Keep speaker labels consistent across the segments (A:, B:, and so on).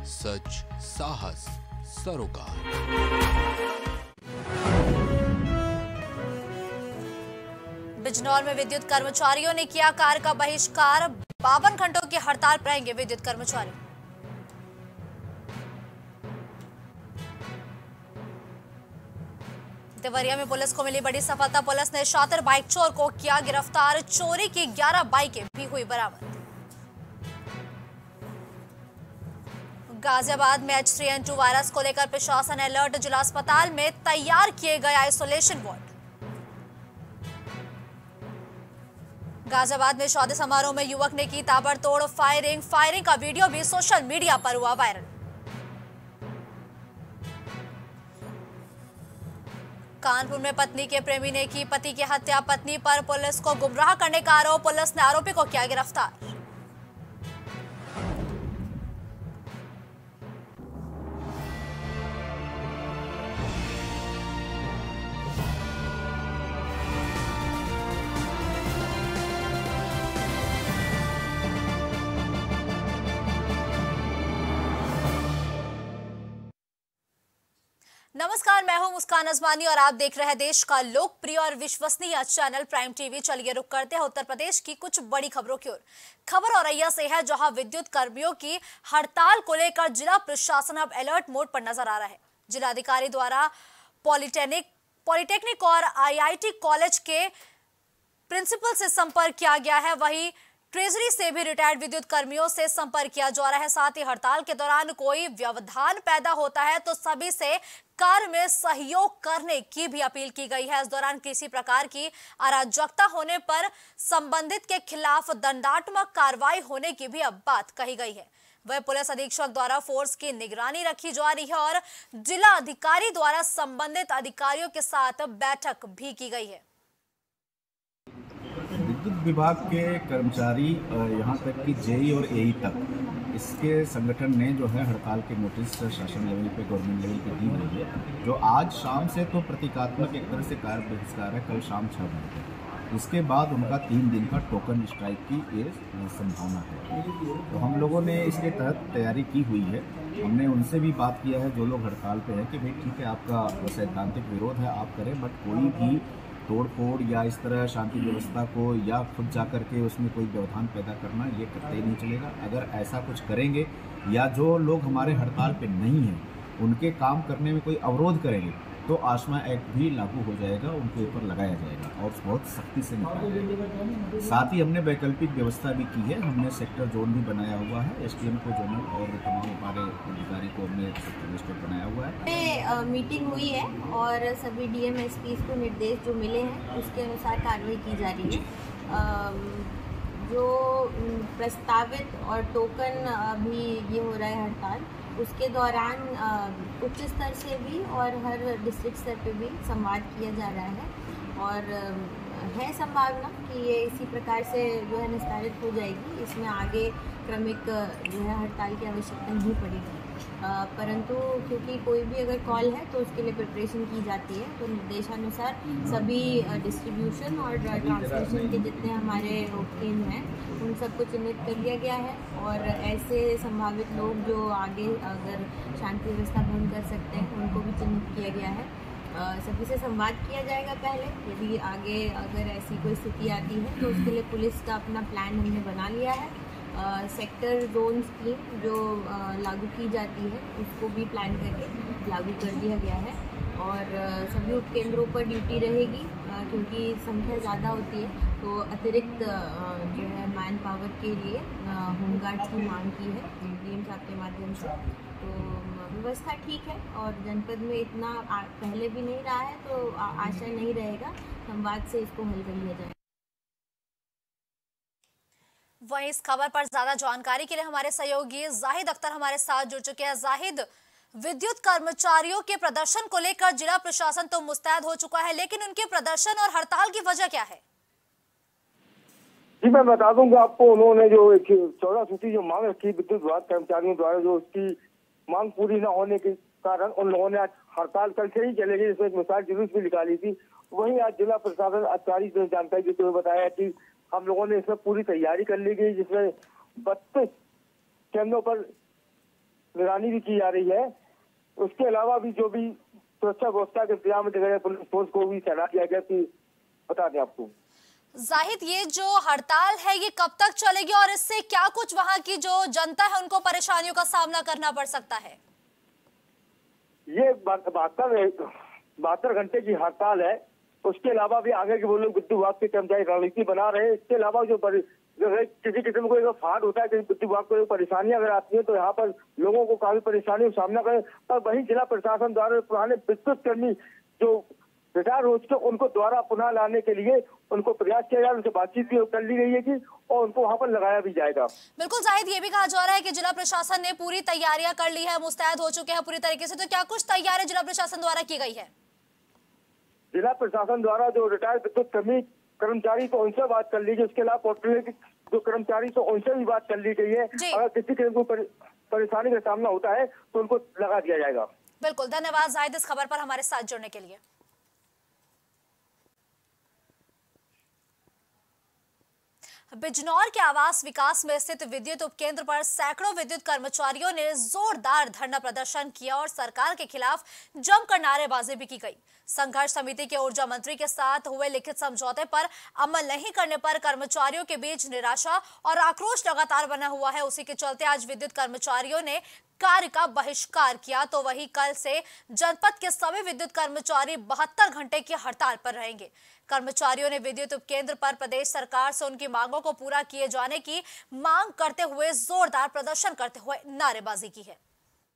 A: सच, साहस, सरोकार।
B: बिजनौर में विद्युत कर्मचारियों ने किया कार्य का बहिष्कार। 52 घंटों की हड़ताल पर रहेंगे विद्युत कर्मचारी। देवरिया में पुलिस को मिली बड़ी सफलता। पुलिस ने शातिर बाइक चोर को किया गिरफ्तार। चोरी की 11 बाइकें भी हुई बरामद। गाजियाबाद में H3N2 वायरस को लेकर प्रशासन अलर्ट। जिला अस्पताल में तैयार किए गए आइसोलेशन वार्ड। गाजियाबाद में शादी समारोह में युवक ने की ताबड़तोड़ फायरिंग का वीडियो भी सोशल मीडिया पर हुआ वायरल। कानपुर में पत्नी के प्रेमी ने की पति की हत्या। पत्नी पर पुलिस को गुमराह करने का आरोप। पुलिस ने आरोपी को किया गिरफ्तार। नमस्कार, मैं हूं मुस्कान अजमानी और आप देख रहे हैं देश का लोकप्रिय और विश्वसनीय चैनल प्राइम टीवी। चलिए रुक करते हैं उत्तर प्रदेश की कुछ बड़ी खबरों की ओर। खबर औरैया से है, जहां विद्युत कर्मियों की हड़ताल को लेकर जिला प्रशासन अब अलर्ट मोड पर नजर आ रहा है। जिलाधिकारी द्वारा पॉलिटेक्निक और IIT कॉलेज के प्रिंसिपल से संपर्क किया गया है। वहीं ट्रेजरी से भी रिटायर्ड विद्युत कर्मियों से संपर्क किया जा रहा है। साथ ही हड़ताल के दौरान कोई व्यवधान पैदा होता है तो सभी से कार्य में सहयोग करने की भी अपील की गई है। इस दौरान किसी प्रकार की अराजकता होने पर संबंधित के खिलाफ दंडात्मक कार्रवाई होने की भी अब बात कही गई है। वह पुलिस अधीक्षक द्वारा फोर्स की निगरानी रखी जा रही है और जिला अधिकारी द्वारा संबंधित अधिकारियों के साथ बैठक भी की गई है।
C: विद्युत विभाग के कर्मचारी यहाँ तक कि जेई और एई तक इसके संगठन ने जो है हड़ताल के नोटिस शासन लेवल पे, गवर्नमेंट लेवल पे दी हुई है, जो आज शाम से तो प्रतीकात्मक एक तरह से कार्य बहिष्कार है, कल शाम 6 बजे। उसके बाद उनका 3 दिन का टोकन स्ट्राइक की ये संभावना है। तो हम लोगों ने इसके तहत तैयारी की हुई है। हमने उनसे भी बात किया है, जो लोग हड़ताल पे हैं, कि भाई ठीक है, आपका सैद्धांतिक विरोध है, आप करें, बट कोई भी तोड़ फोड़ या इस तरह शांति व्यवस्था को या खुद जाकर के उसमें कोई व्यवधान पैदा करना, ये करते ही नहीं चलेगा। अगर ऐसा कुछ करेंगे या जो लोग हमारे हड़ताल पे नहीं हैं उनके काम करने में कोई अवरोध करेंगे तो आसमा एक्ट भी लागू हो जाएगा, उनके ऊपर लगाया जाएगा और बहुत सख्ती से निकालेंगे। साथ ही हमने वैकल्पिक व्यवस्था भी की है। हमने सेक्टर जोन भी बनाया हुआ है, SDM को जोनल और तमाम हमारे अधिकारी को हमने सेक्टर रजिस्टर बनाया हुआ है।
D: मीटिंग हुई है और सभी DM SPs को निर्देश जो मिले हैं उसके अनुसार कार्रवाई की जा रही है। जो प्रस्तावित और टोकन अभी ये हो रहा है हड़ताल, उसके दौरान उच्च स्तर से भी और हर डिस्ट्रिक्ट स्तर पे भी संवाद किया जा रहा है और है संभावना कि ये इसी प्रकार से जो है निस्तारित हो जाएगी। इसमें आगे क्रमिक जो है हड़ताल की आवश्यकता नहीं पड़ेगी। परंतु क्योंकि कोई भी अगर कॉल है तो उसके लिए प्रिपरेशन की जाती है, तो निर्देशानुसार सभी डिस्ट्रीब्यूशन और ट्रांसमिशन के जितने हमारे केंद्र हैं उन सबको चिन्हित कर लिया गया है और ऐसे संभावित लोग जो आगे अगर शांति व्यवस्था भंग कर सकते हैं उनको भी चिन्हित किया गया है। सभी से संवाद किया जाएगा पहले, यदि आगे अगर ऐसी कोई स्थिति आती है तो उसके लिए पुलिस का अपना प्लान हमने बना लिया है। सेक्टर जोन स्कीम जो लागू की जाती है उसको भी प्लान करके लागू कर दिया गया है और सभी उपकेंद्रों पर ड्यूटी रहेगी क्योंकि संख्या ज़्यादा होती है तो अतिरिक्त जो है मैन पावर के लिए होमगार्ड्स की मांग की है DM साहब के माध्यम से। तो व्यवस्था ठीक है और जनपद में इतना पहले भी नहीं रहा है तो आशा नहीं रहेगा, संवाद से इसको हल कर लिया जाए।
B: वहीं इस खबर पर ज्यादा जानकारी के लिए हमारे सहयोगी जाहिद अख्तर हमारे साथ जुड़ चुके हैं। जाहिद, विद्युत कर्मचारियों के प्रदर्शन को लेकर जिला प्रशासन तो मुस्तैद हो चुका है, लेकिन उनके प्रदर्शन और हड़ताल की वजह क्या है?
E: जी मैं बता दूंगा आपको, उन्होंने जो 14 सूची जो मांग रखी विद्युत विभाग कर्मचारियों द्वारा, जो उसकी मांग पूरी न होने के कारण उन लोगों ने आज हड़ताल कल से ही चलेगी, जिसमें एक मिसाल जुलूस भी निकाली थी। वहीं आज जिला प्रशासन अधिकारी ने जानकारी देते हुए बताया कि हम लोगों ने इसमें पूरी तैयारी कर ली गई, जिसमें 32 केंद्रों पर निगरानी भी की जा रही है। उसके अलावा भी जो भी सुरक्षा व्यवस्था के इंतजाम में पुलिस फोर्स को भी तैनात किया गया कि बता दें आपको।
B: जाहिद, ये जो हड़ताल है ये कब तक चलेगी और इससे क्या कुछ वहां की जो जनता है उनको परेशानियों का सामना करना पड़ सकता है?
E: ये 72 घंटे की हड़ताल है। उसके अलावा भी आगे के वो लोग विद्युत विभाग के कर्मचारी रणनीति बना रहे हैं। इसके अलावा जो है किसी किस्म को फाट होता है, किसी विद्युत विभाग को परेशानियां अगर आती है तो यहाँ पर लोगों को काफी परेशानियों का सामना करें। और वहीं जिला प्रशासन द्वारा पुराने विद्युत कर्मी जो रिटायर हो चुके उनको द्वारा पुनः लाने के लिए उनको प्रयास किया जाए, उनसे बातचीत भी कर ली गई है कि और उनको वहां पर लगाया भी जाएगा।
B: बिल्कुल जाहिद, ये भी कहा जा रहा है कि जिला प्रशासन ने पूरी तैयारियां कर ली है, मुस्तैद हो चुके हैं पूरी तरीके से। तो क्या कुछ तैयारी जिला प्रशासन द्वारा की गई है?
E: जिला प्रशासन द्वारा जो रिटायर्ड विद्युत कर्मचारी तो उनसे बात कर लीजिए, उसके अलावा पोर्टल के जो कर्मचारी तो उनसे भी बात कर ली गई है। अगर किसी किस्म को परेशानी का सामना होता है तो उनको लगा दिया जाएगा।
B: बिल्कुल, धन्यवाद जाहिद इस खबर पर हमारे साथ जुड़ने के लिए। बिजनौर के आवास विकास में स्थित विद्युत उपकेंद्र पर सैकड़ों विद्युत कर्मचारियों ने जोरदार धरना प्रदर्शन किया और सरकार के खिलाफ जमकर नारेबाजी भी की गई। संघर्ष समिति के ऊर्जा मंत्री के साथ हुए लिखित समझौते पर अमल नहीं करने पर कर्मचारियों के बीच निराशा और आक्रोश लगातार बना हुआ है। उसी के चलते आज विद्युत कर्मचारियों ने कार्य का बहिष्कार किया। तो वहीं कल से जनपद के सभी विद्युत कर्मचारी 72 घंटे की हड़ताल पर रहेंगे। कर्मचारियों ने विद्युत उपकेंद्र पर प्रदेश सरकार से उनकी मांगों को पूरा किए जाने की मांग करते हुए जोरदार प्रदर्शन करते हुए नारेबाजी की है।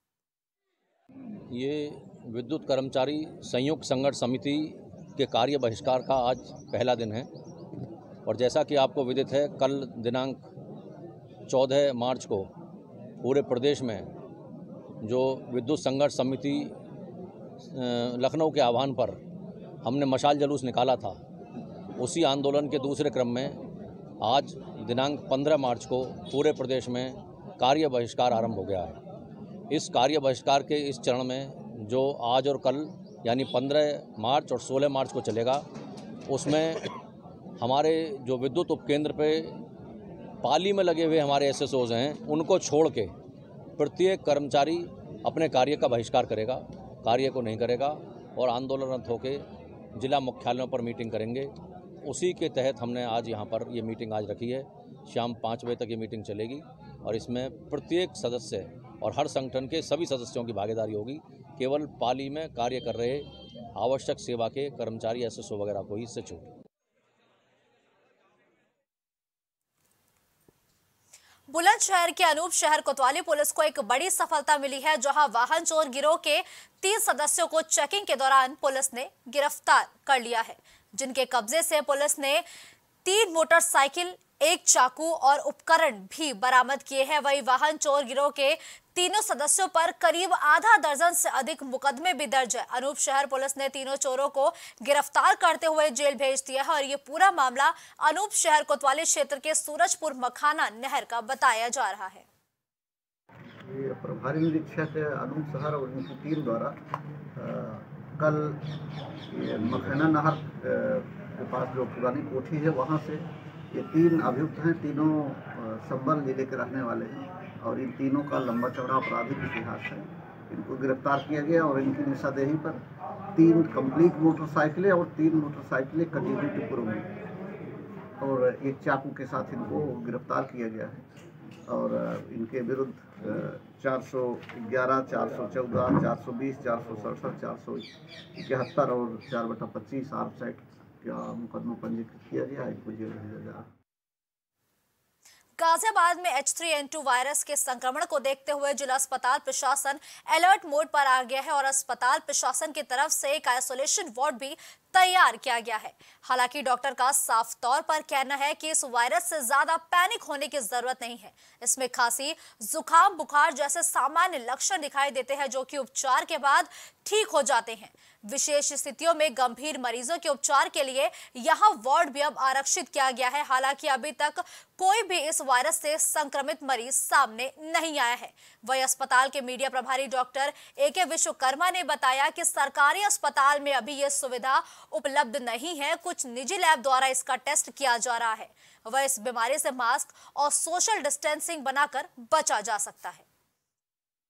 F: ये विद्युत कर्मचारी संयुक्त संघर्ष समिति के कार्य बहिष्कार का आज पहला दिन है और जैसा कि आपको विदित है, कल दिनांक 14 मार्च को पूरे प्रदेश में जो विद्युत संघर्ष समिति लखनऊ के आह्वान पर हमने मशाल जुलूस निकाला था, उसी आंदोलन के दूसरे क्रम में आज दिनांक 15 मार्च को पूरे प्रदेश में कार्य बहिष्कार आरंभ हो गया है। इस कार्य बहिष्कार के इस चरण में जो आज और कल यानी 15 मार्च और 16 मार्च को चलेगा, उसमें हमारे जो विद्युत उपकेंद्र पे पाली में लगे हुए हमारे एसएसओज हैं, उनको छोड़ के प्रत्येक कर्मचारी अपने कार्य का बहिष्कार करेगा, कार्य को नहीं करेगा और आंदोलनरत होकर जिला मुख्यालयों पर मीटिंग करेंगे। उसी के तहत हमने आज यहाँ पर ये मीटिंग आज रखी है। शाम 5 बजे तक ये मीटिंग चलेगी और इसमें प्रत्येक सदस्य और हर संगठन के सभी सदस्यों की भागीदारी होगी। केवल पाली में कार्य कर रहे आवश्यक सेवा के कर्मचारी एसएसओ वगैरह को ही इससे छूट।
B: बुलंदशहर के अनूप शहर कोतवाली पुलिस को एक बड़ी सफलता मिली है, जहां वाहन चोर गिरोह के 3 सदस्यों को चेकिंग के दौरान पुलिस ने गिरफ्तार कर लिया है, जिनके कब्जे से पुलिस ने 3 मोटरसाइकिल, 1 चाकू और उपकरण भी बरामद किए हैं। वहीं वाहन चोर गिरोह के तीनों सदस्यों पर करीब आधा दर्जन से अधिक मुकदमे भी दर्ज है। अनूप शहर पुलिस ने तीनों चोरों को गिरफ्तार करते हुए जेल भेज दिया है और ये पूरा मामला अनूप शहर कोतवाली क्षेत्र के सूरजपुर मखाना नहर का बताया जा रहा है।
G: ये प्रभारी निरीक्षक अनूप शहर और उनकी टीम द्वारा कल मखाना नहर के पास जो पुरानी कोठी है वहाँ से ये 3 अभियुक्त हैं, तीनों संबल जिले के रहने वाले हैं और इन तीनों का लंबा चौड़ा आपराधिक इतिहास है। इनको गिरफ्तार किया गया और इनकी निशानदेही पर 3 कंप्लीट मोटरसाइकिलें और 3 मोटरसाइकिलें कटी हुई टुकड़ों में और 1 चाकू के साथ इनको गिरफ्तार किया गया है और इनके विरुद्ध 411, 414, 420, 467, 471 और 4/25 आर्म्स एक्ट का मुकदमा पंजीकृत किया गया है। इनको जेल भेजा जा रहा है।
B: गाजियाबाद में H3N2 वायरस के संक्रमण को देखते हुए जिला अस्पताल प्रशासन अलर्ट मोड पर आ गया है और अस्पताल प्रशासन की तरफ से एक आइसोलेशन वार्ड भी तैयार किया गया है। हालांकि डॉक्टर का साफ तौर पर कहना है कि इस वायरस से ज्यादा पैनिक होने की जरूरत नहीं है। इसमें खांसी, जुकाम, बुखार जैसे सामान्य लक्षण दिखाई देते हैं जो कि उपचार के बाद ठीक हो जाते हैं। विशेष स्थितियों में गंभीर मरीजों के उपचार के लिए यहां वार्ड भी अब आरक्षित किया गया है। हालांकि अभी तक कोई भी इस वायरस से संक्रमित मरीज सामने नहीं आया है। वही अस्पताल के मीडिया प्रभारी डॉक्टर AK विश्वकर्मा ने बताया कि सरकारी अस्पताल में अभी यह सुविधा उपलब्ध नहीं है। कुछ निजी लैब द्वारा इसका टेस्ट किया जा रहा है। वह इस बीमारी से मास्क और सोशल डिस्टेंसिंग बनाकर बचा जा सकता है।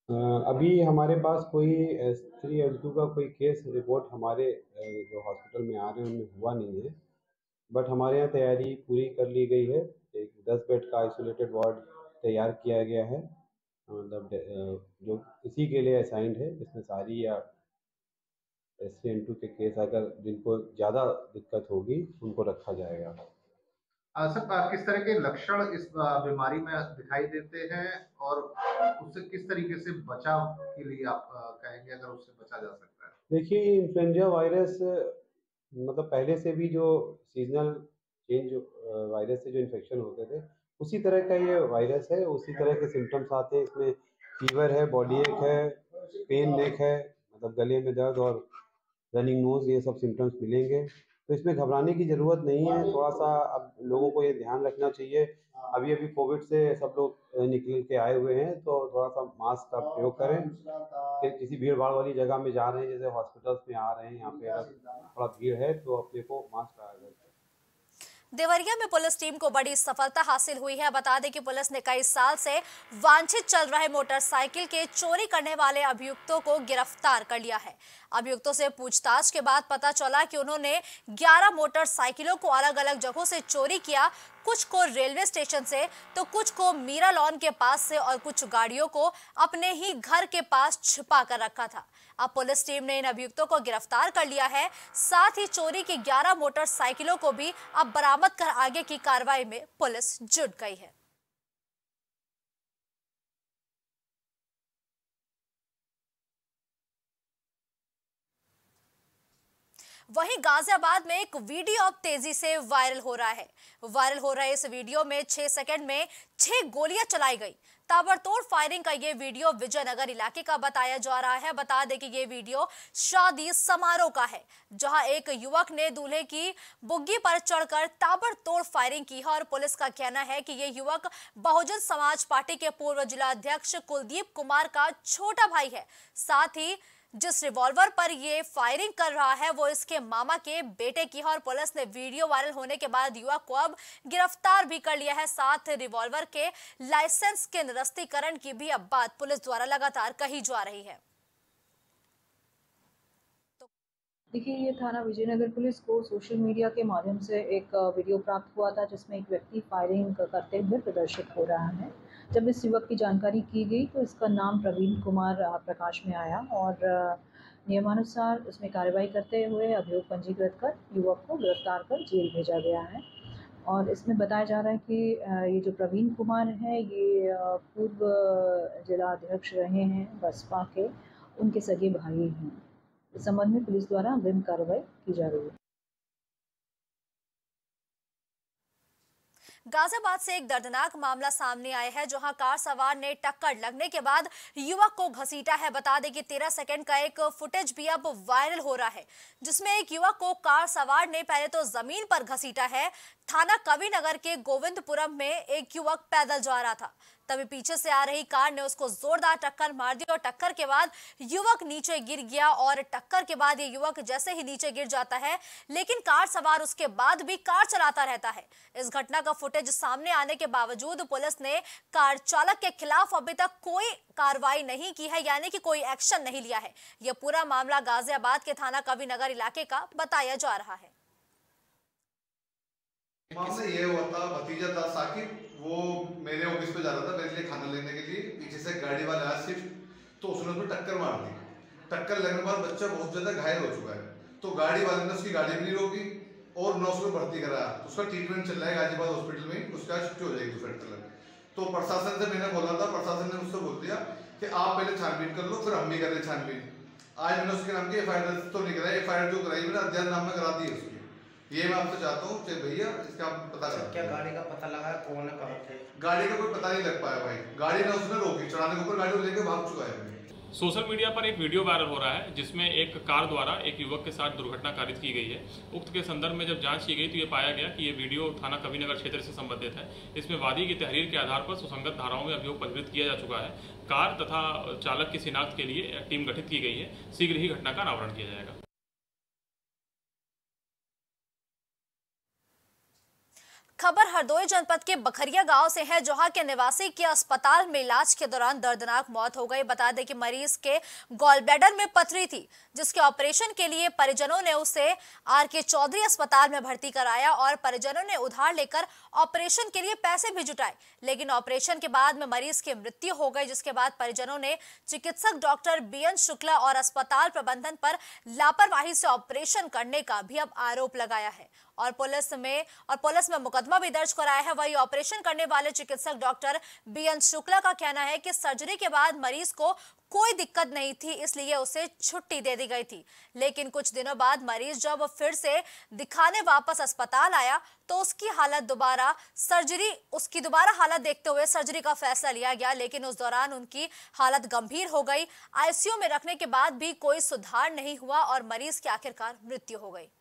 H: अभी हमारे पास कोई S3L2 का कोई केस रिपोर्ट हमारे जो हॉस्पिटल में आ रहे हैं उनमें हुआ नहीं है, बट हमारे यहाँ तैयारी पूरी कर ली गई है। एक 10 बेड का आइसोलेटेड वार्ड तैयार किया गया है, मतलब जो इसी के लिए असाइंड है, जिसमें सारी या S3L2 के केस अगर जिनको ज़्यादा दिक्कत होगी उनको रखा जाएगा।
I: सर, किस तरह के लक्षण इस बीमारी में दिखाई देते हैं और उससे किस तरीके से बचाव के लिए आप कहेंगे, अगर उससे बचा जा सकता है?
H: देखिए, इन्फ्लुएंजा वायरस मतलब पहले से भी जो सीजनल चेंज वायरस से जो इन्फेक्शन होते थे उसी तरह का ये वायरस है, उसी तरह के सिम्टम्स आते हैं। इसमें फीवर है, बॉडी एक है, पेन नेक है, मतलब गले में दर्द और रनिंग नोज, ये सब सिम्टम्स मिलेंगे। तो इसमें घबराने की ज़रूरत नहीं है। थोड़ा सा अब लोगों को ये ध्यान रखना चाहिए, अभी कोविड से सब लोग निकल के आए हुए हैं, तो थोड़ा सा मास्क का प्रयोग करें। कि किसी भीड़ भाड़ वाली जगह में जा रहे हैं, जैसे हॉस्पिटल्स में आ रहे हैं, यहाँ पे अगर थोड़ा भीड़ है तो अपने को मास्क लगाया जाए।
B: देवरिया में पुलिस टीम को बड़ी सफलता हासिल हुई है। बता दें कि पुलिस ने कई साल से वांछित चल रहे मोटरसाइकिल के चोरी करने वाले अभियुक्तों को गिरफ्तार कर लिया है। अभियुक्तों से पूछताछ के बाद पता चला कि उन्होंने 11 मोटरसाइकिलों को अलग अलग जगहों से चोरी किया, कुछ को रेलवे स्टेशन से तो कुछ को मीरा लॉन के पास से और कुछ गाड़ियों को अपने ही घर के पास छिपा कर रखा था। अब पुलिस टीम ने इन अभियुक्तों को गिरफ्तार कर लिया है, साथ ही चोरी की 11 मोटरसाइकिलों को भी अब बरामद कर आगे की कार्रवाई में पुलिस जुट गई है। वहीं गाजियाबाद में एक वीडियो अब तेजी से वायरल हो रहा है। वायरल हो रहे इस वीडियो में 6 सेकंड में 6 गोलियां चलाई गई। ताबड़तोड़ फायरिंग का ये वीडियो विजयनगर इलाके का बताया जा रहा है। बता दें कि ये वीडियो शादी समारोह का है, जहां एक युवक ने दूल्हे की बुग्गी पर चढ़कर ताबड़तोड़ फायरिंग की है और पुलिस का कहना है कि ये युवक बहुजन समाज पार्टी के पूर्व जिला अध्यक्ष कुलदीप कुमार का छोटा भाई है। साथ ही जिस रिवॉल्वर पर ये फायरिंग कर रहा है वो इसके मामा के बेटे की है और पुलिस ने वीडियो वायरल होने के बाद युवक को अब गिरफ्तार भी कर लिया है। साथ रिवॉल्वर के लाइसेंस के निरस्तीकरण की भी अब बात पुलिस द्वारा लगातार कही जा रही है।
J: देखिए, ये थाना विजयनगर पुलिस को सोशल मीडिया के माध्यम से एक वीडियो प्राप्त हुआ था, जिसमें एक व्यक्ति फायरिंग करते हुए प्रदर्शित हो रहा है। जब इस युवक की जानकारी की गई तो इसका नाम प्रवीण कुमार प्रकाश में आया और नियमानुसार उसमें कार्रवाई करते हुए अभियोग पंजीकृत कर युवक को गिरफ्तार कर जेल भेजा गया है। और इसमें बताया जा रहा है कि ये जो प्रवीण कुमार है ये पूर्व जिला अध्यक्ष रहे हैं बसपा के, उनके सगे भाई हैं। इस संबंध में पुलिस द्वारा अग्रिम कार्रवाई की जा रही है।
B: गाजियाबाद से एक दर्दनाक मामला सामने आया है, जहां कार सवार ने टक्कर लगने के बाद युवक को घसीटा है। बता दें कि 13 सेकंड का एक फुटेज भी अब वायरल हो रहा है, जिसमें एक युवक को कार सवार ने पहले तो जमीन पर घसीटा है। थाना कविनगर के गोविंदपुरम में एक युवक पैदल जा रहा था, तभी पीछे से आ रही कार ने उसको जोरदार टक्कर मार दी और टक्कर के बाद युवक नीचे गिर गया। और टक्कर के बाद ये युवक जैसे ही नीचे गिर जाता है, लेकिन कार सवार उसके बाद भी कार चलाता रहता है। इस घटना का फुटेज सामने आने के बावजूद पुलिस ने कार चालक के खिलाफ अभी तक कोई कार्रवाई नहीं की है, यानी कि कोई एक्शन नहीं लिया है। यह पूरा मामला गाजियाबाद के थाना कविनगर इलाके का बताया जा रहा है।
K: मामला ये हुआ था, भतीजा था साकिब, वो मेरे ऑफिस पे जा रहा था मेरे लिए खाना लेने के लिए। पीछे से गाड़ी वाला आया शिफ्ट, तो उसने उसको टक्कर मार दी। टक्कर लगने के बाद बच्चा बहुत ज्यादा घायल हो चुका है, तो गाड़ी वाले ने उसकी गाड़ी भी नहीं रोकी और न उसको भर्ती कराया। उसका ट्रीटमेंट चल रहा है गाजियाबाद हॉस्पिटल में, उसका छुट्टी हो जाएगी दूसरे तक। तो प्रशासन से मैंने बोला था, प्रशासन ने मुझसे बोल दिया कि आप पहले छानबीन कर लो, फिर हम भी कर रहे छानबीन। आज मैंने उसके नाम की एफआईआर तो नहीं कराई, एफआईआर जो कराई मैंने अध्ययन नाम में करा दी है उसकी। ये मैं आपसे चाहता हूँ कि भैया इसका पता करें। क्या गाड़ी का पता लगा कौन है, कहाँ थे? गाड़ी का कोई पता नहीं लग पाया भाई, गाड़ी ना उसने रोकी, चढ़ाने के ऊपर गाड़ी लेके भाग चुका है।
L: सोशल मीडिया पर एक वीडियो वायरल हो रहा है, जिसमें एक कार द्वारा एक युवक के साथ दुर्घटना कारित की गई है। उक्त के संदर्भ में जब जांच की गई तो ये पाया गया कि ये वीडियो थाना कविनगर क्षेत्र से संबंधित है। इसमें वादी की तहरीर के आधार पर सुसंगत धाराओं में अभियोग पंजीकृत किया जा चुका है। कार तथा चालक की शिनाख्त के लिए टीम गठित की गई है। शीघ्र ही घटना का अनावरण किया जाएगा।
B: खबर हरदोई जनपद के बखरिया गांव से है, जहां के निवासी की अस्पताल में इलाज के दौरान दर्दनाक मौत हो गई। बता दें कि मरीज के गॉल ब्लैडर में पथरी थी, जिसके ऑपरेशन के लिए परिजनों ने उसे आर.के. चौधरी अस्पताल में भर्ती कराया और परिजनों ने उधार लेकर ऑपरेशन के लिए पैसे भी जुटाए, लेकिन ऑपरेशन के बाद में मरीज की मृत्यु हो गई। जिसके बाद परिजनों ने चिकित्सक डॉक्टर बी.एन. शुक्ला और अस्पताल प्रबंधन पर लापरवाही से ऑपरेशन करने का भी अब आरोप लगाया है और पुलिस में मुकदमा भी दर्ज कराया है। वही ऑपरेशन करने वाले चिकित्सक डॉक्टर बी.एन. शुक्ला का कहना है कि सर्जरी के बाद मरीज को कोई दिक्कत नहीं थी, इसलिए उसे छुट्टी दे दी गई थी। लेकिन कुछ दिनों बाद मरीज जब फिर से दिखाने वापस अस्पताल आया तो उसकी दोबारा हालत देखते हुए सर्जरी का फैसला लिया गया, लेकिन उस दौरान उनकी हालत गंभीर हो गई। आईसीयू में रखने के बाद भी कोई सुधार नहीं हुआ और मरीज की आखिरकार मृत्यु हो गई।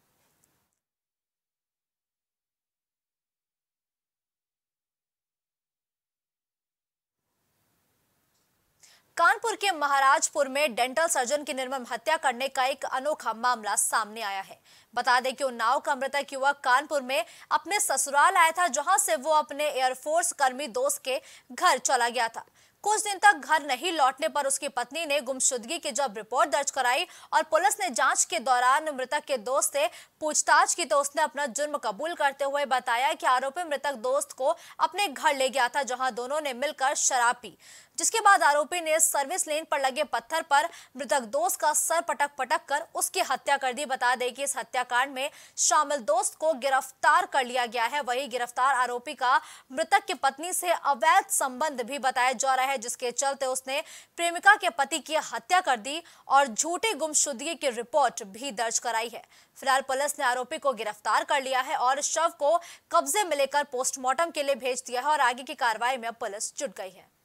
B: कानपुर के महाराजपुर में डेंटल सर्जन की निर्मम हत्या करने का एक अनोखा मामला सामने आया है। बता दें कि उन्नाव का मृतक युवक कानपुर में अपने ससुराल आया था, जहां से वो अपने एयरफोर्स कर्मी दोस्त के घर चला गया था। कुछ दिन तक घर नहीं लौटने पर उसकी पत्नी ने गुमशुदगी की जब रिपोर्ट दर्ज कराई और पुलिस ने जांच के दौरान मृतक के दोस्त से पूछताछ की तो उसने अपना जुर्म कबूल करते हुए बताया कि आरोपी मृतक दोस्त को अपने घर ले गया था, जहां दोनों ने मिलकर शराब पी, जिसके बाद आरोपी ने सर्विस लेन पर लगे पत्थर पर मृतक दोस्त का सर पटक कर उसकी हत्या कर दी। बता दें कि इस हत्याकांड में शामिल दोस्त को गिरफ्तार कर लिया गया है। वही गिरफ्तार आरोपी का मृतक की पत्नी से अवैध संबंध भी बताया जा रहा है, जिसके चलते उसने प्रेमिका के पति की हत्या कर दी और झूठी गुमशुदगी की रिपोर्ट भी दर्ज कराई है। फिलहाल पुलिस ने आरोपी को गिरफ्तार कर लिया है और शव को कब्जे में लेकर पोस्टमार्टम के लिए भेज दिया है और आगे की कार्रवाई में पुलिस जुट गई है।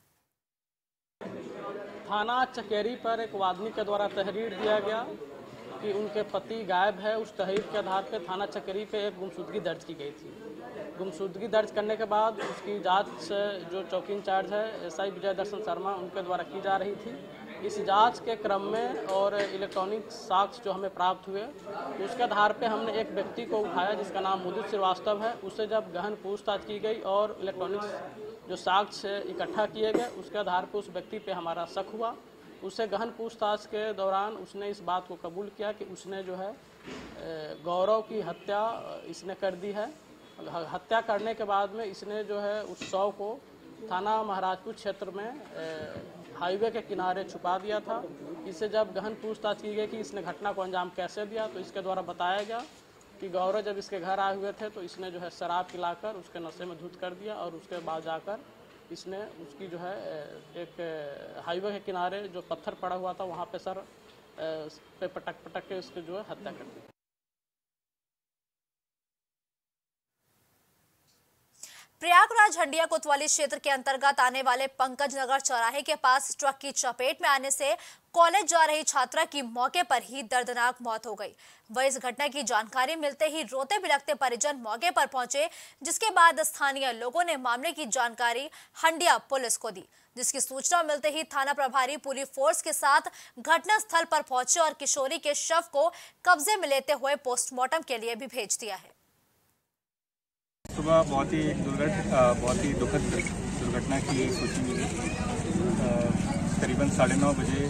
M: थाना चकेरी पर एक वादनी के द्वारा तहरीर दिया गया कि उनके पति गायब है। उस तहरीर के आधार पर थाना चकेरी पे एक गुमशुदगी दर्ज की गई थी। गुमशुदगी दर्ज करने के बाद उसकी जांच जो चौकी इंचार्ज है एसआई विजय दर्शन शर्मा उनके द्वारा की जा रही थी। इस जांच के क्रम में और इलेक्ट्रॉनिक साक्ष्य जो हमें प्राप्त हुए उसके आधार पे हमने एक व्यक्ति को उठाया जिसका नाम मुदित श्रीवास्तव है। उससे जब गहन पूछताछ की गई और इलेक्ट्रॉनिक्स जो साक्ष्य इकट्ठा किए गए उसके आधार पर उस व्यक्ति पे हमारा शक हुआ। उससे गहन पूछताछ के दौरान उसने इस बात को कबूल किया कि उसने जो है गौरव की हत्या इसने कर दी है। हत्या करने के बाद में इसने जो है उस शव को थाना महाराजपुर क्षेत्र में हाईवे के किनारे छुपा दिया था। इससे जब गहन पूछताछ की गई कि इसने घटना को अंजाम कैसे दिया तो इसके द्वारा बताया गया कि गौरव जब इसके घर आए हुए थे तो इसने जो है शराब पिलाकर उसके नशे में धुत कर दिया और उसके बाद जाकर इसने उसकी जो है एक हाईवे के किनारे जो पत्थर पड़ा हुआ था वहाँ पे सर पे पटक के उसकी जो है हत्या कर दी।
B: प्रयागराज हंडिया कोतवाली क्षेत्र के अंतर्गत आने वाले पंकज नगर चौराहे के पास ट्रक की चपेट में आने से कॉलेज जा रही छात्रा की मौके पर ही दर्दनाक मौत हो गई। वह इस घटना की जानकारी मिलते ही रोते बिलखते परिजन मौके पर पहुंचे, जिसके बाद स्थानीय लोगों ने मामले की जानकारी हंडिया पुलिस को दी, जिसकी सूचना मिलते ही थाना प्रभारी पूरी फोर्स के साथ घटनास्थल पर पहुंचे और किशोरी के शव को कब्जे में लेते हुए पोस्टमार्टम के लिए भी भेज दिया है।
N: सुबह बहुत ही दुखद दुर्घटना की सूचना मिली। करीबन 9:30 बजे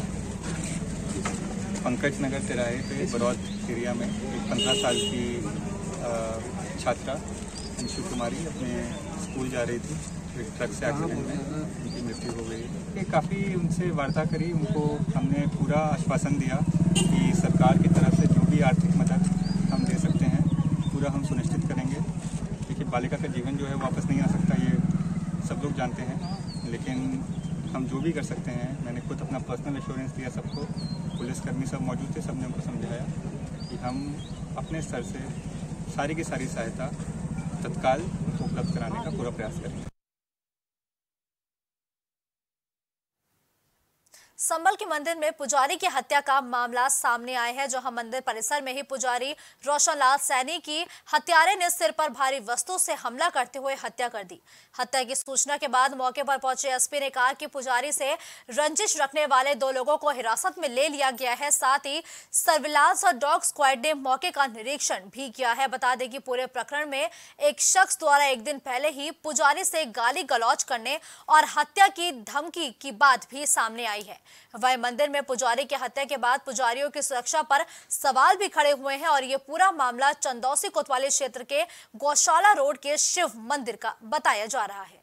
N: पंकज नगर तिराहे पे बरौद एरिया में एक 15 साल की छात्रा अंशु कुमारी अपने स्कूल जा रही थी। एक ट्रक से एक्सीडेंट में उनकी मृत्यु हो गई। काफ़ी उनसे वार्ता करी, उनको हमने पूरा आश्वासन दिया कि सरकार की तरफ से जो भी आर्थिक मदद हम दे सकते हैं पूरा हम सुनिश्चित करेंगे। बालिका का जीवन जो है वापस नहीं आ सकता, ये सब लोग जानते हैं, लेकिन हम जो भी कर सकते हैं, मैंने खुद अपना पर्सनल एश्योरेंस दिया सबको। पुलिसकर्मी सब मौजूद थे, सबने उनको समझाया कि हम अपने स्तर से सारी की सारी सहायता तत्काल उनको उपलब्ध कराने का पूरा प्रयास करेंगे।
B: संभल के मंदिर में पुजारी की हत्या का मामला सामने आया है, जहां मंदिर परिसर में ही पुजारी रोशनलाल सैनी की हत्यारे ने सिर पर भारी वस्तु से हमला करते हुए हत्या कर दी। हत्या की सूचना के बाद मौके पर पहुंचे एसपी ने कहा कि पुजारी से रंजिश रखने वाले 2 लोगों को हिरासत में ले लिया गया है। साथ ही सर्विलांस और डॉग स्क्वाड ने मौके का निरीक्षण भी किया है। बता दें कि पूरे प्रकरण में एक शख्स द्वारा एक दिन पहले ही पुजारी से गाली गलौज करने और हत्या की धमकी की बात भी सामने आई है। वहीं मंदिर में पुजारी की हत्या के बाद पुजारियों की सुरक्षा पर सवाल भी खड़े हुए हैं और ये पूरा मामला चंदौसी कोतवाली क्षेत्र के गौशाला रोड के शिव मंदिर का बताया जा रहा है।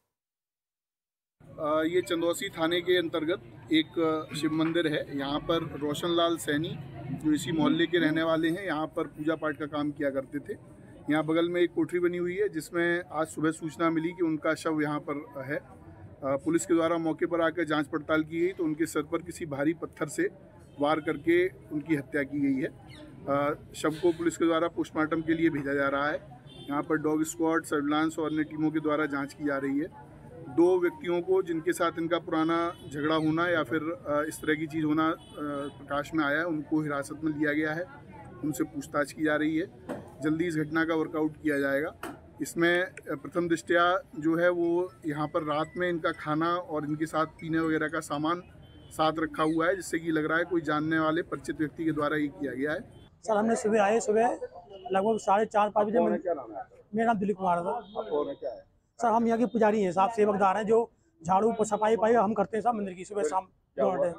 O: ये चंदौसी थाने के अंतर्गत एक शिव मंदिर है। यहाँ पर रोशनलाल सैनी जो इसी मोहल्ले के रहने वाले हैं, यहाँ पर पूजा पाठ का काम किया करते थे। यहाँ बगल में एक कोठरी बनी हुई है जिसमें आज सुबह सूचना मिली कि उनका शव यहाँ पर है। पुलिस के द्वारा मौके पर आकर जांच पड़ताल की गई तो उनके सर पर किसी भारी पत्थर से वार करके उनकी हत्या की गई है। शव को पुलिस के द्वारा पोस्टमार्टम के लिए भेजा जा रहा है। यहाँ पर डॉग स्क्वाड, सर्विलांस और अन्य टीमों के द्वारा जांच की जा रही है। 2 व्यक्तियों को जिनके साथ इनका पुराना झगड़ा होना या फिर इस तरह की चीज़ होना प्रकाश में आया है, उनको हिरासत में लिया गया है। उनसे पूछताछ की जा रही है। जल्दी इस घटना का वर्कआउट किया जाएगा। इसमें प्रथम दृष्टया जो है वो यहाँ पर रात में इनका खाना और इनके साथ पीने वगैरह का सामान साथ रखा हुआ है, जिससे कि लग रहा है कोई जानने वाले परिचित व्यक्ति के द्वारा ये किया गया है।
P: सर हमने सुबह लगभग 4:30-5 बजे।
O: क्या नाम है?
P: मेरा नाम दिलीप कुमार है।
O: क्या है?
P: सर हम यहाँ के पुजारी हैं, साहब सेवकदार हैं, जो झाड़ू सफाई हम करते हैं सब मंदिर की सुबह शाम 2 घंटे।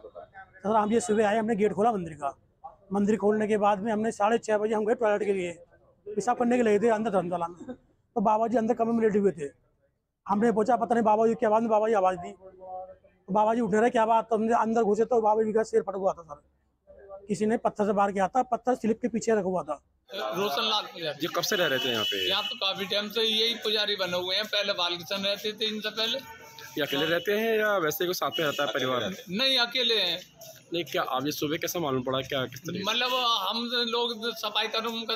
P: सर हम ये सुबह आए, हमने गेट खोला मंदिर का। मंदिर खोलने के बाद में हमने 6:30 बजे हम गए टॉयलेट के लिए, पेशाब करने के लिए थे अंदर धर्मशाला में। तो बाबा जी अंदर कमरे में लेटे हुए थे। हमने पूछा पता नहीं बाबा जी की आवाज़ में, बाबा जी आवाज़ दी तो बाबा जी उठे रहे, क्या बात? तो हमने अंदर घुसे तो बाबा जी का सिर फट हुआ था सर। किसी ने पत्थर से मार किया था, पत्थर स्लिप के पीछे रखा हुआ था।
Q: रोशनलाल पुजारी जी कब से रह रहे थे यहाँ पे? यहाँ तो काफी टाइम से यही पुजारी बने हुए हैं। पहले बालकिशन रहते थे, इनसे पहले।
R: ये अकेले रहते हैं या वैसे कोई साथ में रहता है परिवार?
Q: नहीं, अकेले हैं।
R: नहीं, क्या आप ये सुबह कैसे मालूम पड़ा? क्या किस तरह?
Q: मतलब हम लोग सफाई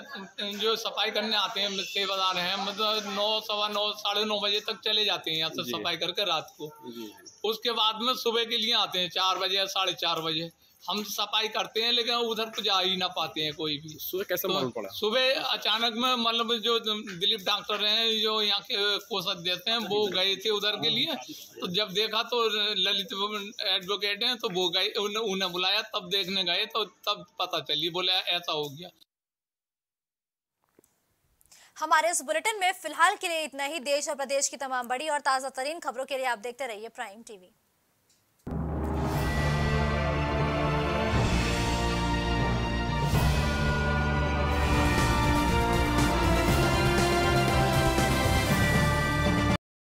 Q: जो सफाई करने आते हैं, सेवादार हैं, मतलब 9, सवा 9, 9:30 बजे तक चले जाते हैं यहाँ से सफाई करके रात को। उसके बाद में सुबह के लिए आते हैं 4 बजे या 4:30 बजे। हम सफाई करते हैं लेकिन उधर तो जा ही ना पाते हैं कोई भी।
R: सुबह कैसे मालूम पड़ा?
Q: सुबह अचानक में, मतलब जो दिलीप डॉक्टर हैं जो यहाँ के कोषक देते हैं, वो गए थे उधर के लिए। तो जब देखा तो ललित एडवोकेट हैं, तो वो गए, उन्हें बुलाया, तब देखने गए तो तब पता चली, बोले ऐसा हो गया।
B: हमारे इस बुलेटिन में फिलहाल के लिए इतना ही। देश और प्रदेश की तमाम बड़ी और ताजा तरीन खबरों के लिए आप देखते रहिए प्राइम टीवी।